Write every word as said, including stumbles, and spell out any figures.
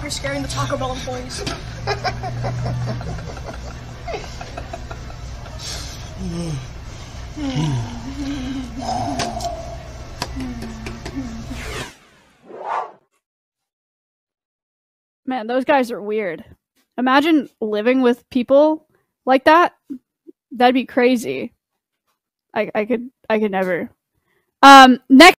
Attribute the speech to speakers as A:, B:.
A: You're scaring the Taco Bell employees.
B: Man, those guys are weird. Imagine living with people like that. That'd be crazy. I I could I could never. Um next